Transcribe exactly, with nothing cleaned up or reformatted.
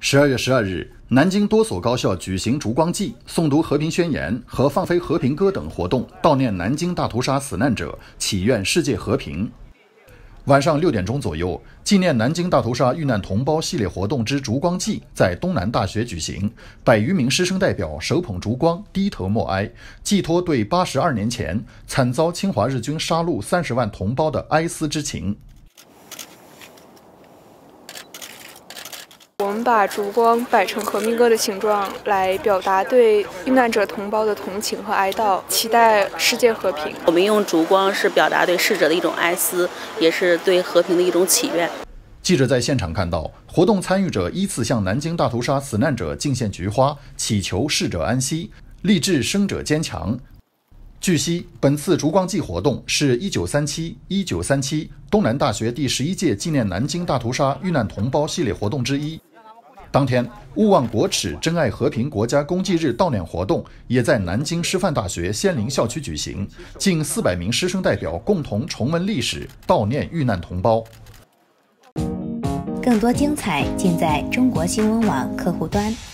十二月十二日，南京多所高校举行烛光祭、诵读和平宣言和放飞和平歌等活动，悼念南京大屠杀死难者，祈愿世界和平。晚上六点钟左右，纪念南京大屠杀遇难同胞系列活动之烛光祭在东南大学举行，百余名师生代表手捧烛光，低头默哀，寄托对八十二年前惨遭侵华日军杀戮三十万同胞的哀思之情。 我们把烛光摆成革命歌的形状，来表达对遇难者同胞的同情和哀悼，期待世界和平。 我们用烛光是表达对逝者的一种哀思，也是对和平的一种祈愿。 记者在现场看到，活动参与者依次向南京大屠杀死难者敬献菊花，祈求逝者安息，励志生者坚强。据悉，本次烛光祭活动是一九三七一九三七东南大学第十一届纪念南京大屠杀遇难同胞系列活动之一。当天，勿忘国耻、珍爱和平国家公祭日悼念活动也在南京师范大学仙林校区举行，近四百名师生代表共同重温历史，悼念遇难同胞。 更多精彩尽在中国新闻网客户端。